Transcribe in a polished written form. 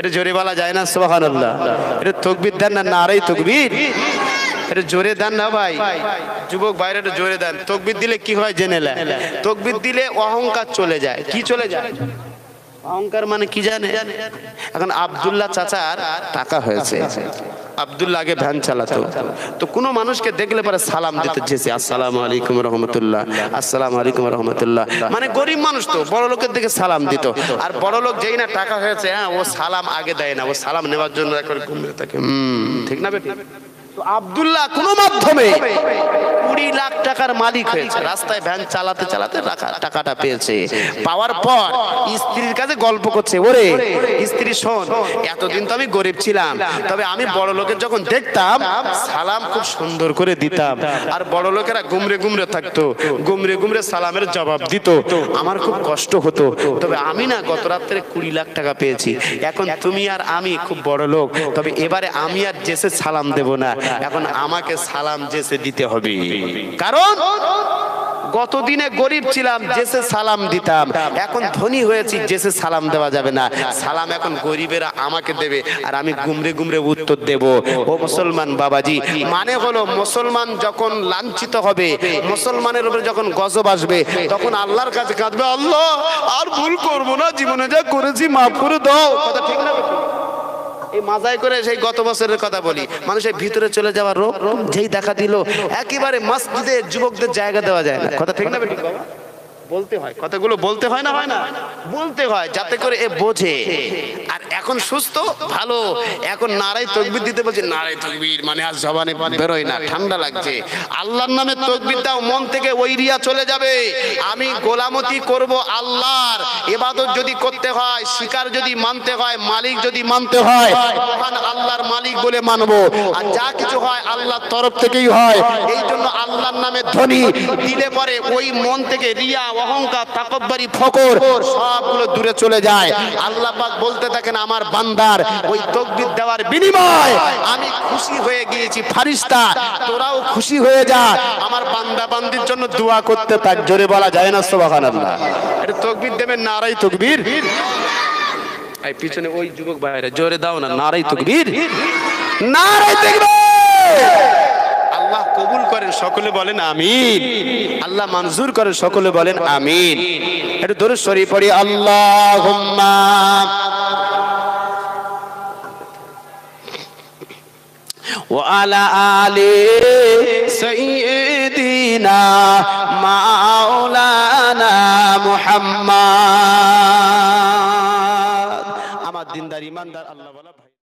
এটা জোরে বলা যায় না সুবহানাল্লাহ। এটা তাকবীর দেন না নারে তাকবীর, এটা জোরে দেন না ভাই। যুবক ভাইরা এটা জোরে দেন। তাকবীর দিলে কি হয় জেনে নেন। তাকবীর দিলে অহংকার চলে যায়। কি চলে যায়? অহংকার মানে কি জানে? এখন আব্দুল্লাহ চাচার টাকা হয়েছে, আব্দুল্লাহ আগে ভ্যান চালাতো, তো কোনো মানুষকে দেখলে পরে সালাম দিতে চেয়েছে, আসসালামু আলাইকুম রহমতুল্লাহ, আসসালামু আলাইকুম রহমতুল্লাহ। মানে গরিব মানুষ তো, বড় লোকের দিকে সালাম দিত। আর বড় লোক যেই না টাকা হয়েছে, হ্যাঁ, ও সালাম আগে দেয় না, ও সালাম নেওয়ার জন্য একবার ঘুমিয়ে থাকে। ঠিক না বেটি? তো আব্দুল্লাহ কোন মাধ্যমে 20 লাখ টাকার মালিক হয়েছে। রাস্তায় ভ্যান চালাতে চালাতে টাকাটা পেয়েছে। পাওয়ার পর স্ত্রীর কাছে গল্প করছে, ওরে স্ত্রী শোন, এতদিন তো আমি গরিব ছিলাম, তবে আমি বড় লোকের যখন দেখতাম সালাম খুব সুন্দর করে দিতাম, আর বড় লোকেরা গুমরে গুমরে থাকতো, গুমরে গুমরে সালামের জবাব দিত, আমার খুব কষ্ট হতো। তবে আমি না গত রাত্রে 20 লাখ টাকা পেয়েছি। এখন তুমি আর আমি খুব বড় লোক, তবে এবারে আমি আর জেসে সালাম দেব না, এখন আমাকে সালাম জেসে দিতে হবে। কারণ গতদিনে গরিব ছিলাম, জেসে সালাম দিতাম, এখন ধনী হয়েছি, জেসে সালাম দেওয়া যাবে না। সালাম এখন গরিবেরা আমাকে দেবে, আর আমি গুমরে গুমরে উত্তর দেব। ও মুসলমান বাবাজি, মানে হলো মুসলমান যখন লাঞ্ছিত হবে, মুসলমানের উপরে যখন গজব আসবে, তখন আল্লাহর কাছে কাঁদবে, আল্লাহ আর ভুল করব না, জীবনে যা করেছি মাফ করে দাও। কথা ঠিক না? এই মাজায় করে সেই গত বছরের কথা বলি, মানুষের ভিতরে চলে যাওয়ার রোগ যেই দেখা দিল, একেবারে মসজিদে যুবকদের জায়গা দেওয়া যায় না। কথা ঠিক না বেটি? বলতে হয়, কথাগুলো বলতে হয় না, হয় না? বলতে হয় যাতে করে এ বোঝে। আর এখন সুস্থ ভালো, এখন নারাই তাকবীর দিতে বলছে, নারাই তাকবীর মানে আজ জবানে বেরোয় না, ঠান্ডা লাগছে। আল্লাহর নামে তাকবীর দাও, মন থেকে ওই রিয়া চলে যাবে। আমি গোলামতি করব আল্লাহর, ইবাদত যদি করতে হয়, শিকার যদি মানতে হয়, মালিক যদি মানতে হয়, মহান আল্লাহর মালিক বলে মানবো। আর যা কিছু হয় আল্লাহর তরফ থেকেই হয়। এই জন্য আল্লাহর নামে ধ্বনি দিলে পরে ওই মন থেকে রিয়া, অহংকার, তাকব্বুরি, ফকর সবগুলো দূরে চলে যায়। আল্লাহ পাক বলতে থাকেন, আমার বান্দার ওই তাকবীর দেওয়ার বিনিময় আমি খুশি হয়ে গিয়েছি, ফেরেশতা তোরাও খুশি হয়ে যা, আমার বান্দা বান্দির জন্য দোয়া করতে থাক। জোরে বলা যায় না সুবহানাল্লাহ? এটা তাকবীর দেবেন, নারাই তাকবীর। এই পিছনে ওই যুবক ভাইরা জোরে দাও না, নারাই তাকবীর, নারাই তাকবীর। আল্লাহ কবুল করেন, সকলে বলেন আমিন। আল্লাহ মঞ্জুর করেন, সকলে বলেন আমিন। একটু দরুদ শরীফ পড়ি, আল্লাহুম্মা ওয়া আলা আলি সাইয়্যিদিনা মাওলানা মুহাম্মদ। আমার দিনদার ইমানদার আল্লাহ